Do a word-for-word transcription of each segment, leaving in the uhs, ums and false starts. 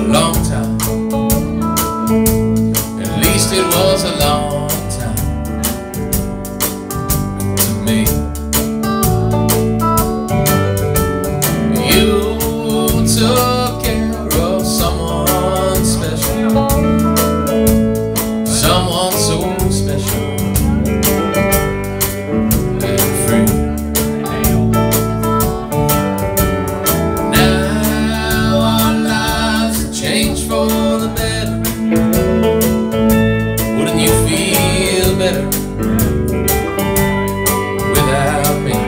long time. At least it was a long time to me. You took care of someone special, someone so special and free. For the better, wouldn't you feel better without me?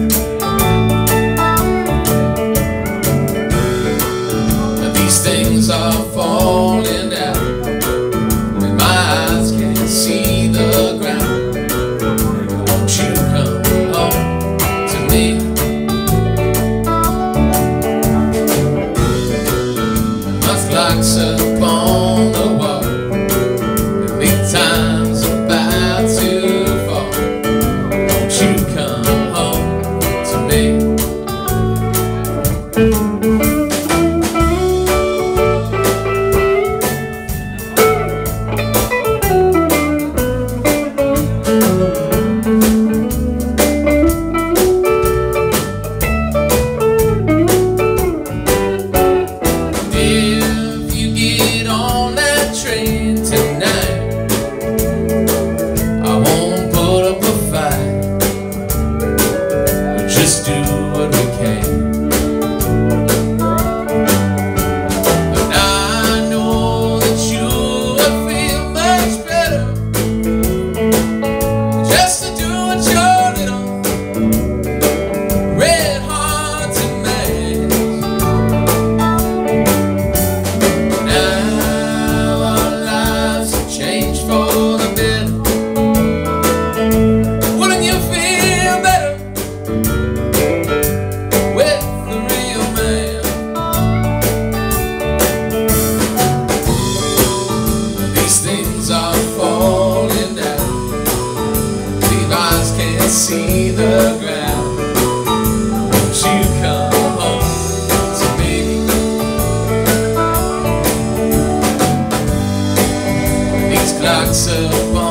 Now these things are falling down, and my eyes can't see the ground. Won't you come home to me? Clocks upon the wall, the big time's about to fall. Won't you come home to me? Tonight, I won't put up a fight. We'll just do what we can. And I know that you will feel much better just to do what your little red heart demands. For the better, wouldn't you feel better with the real man? These things are falling down, these eyes can't see the ground. Won't you come home to me? These clocks upon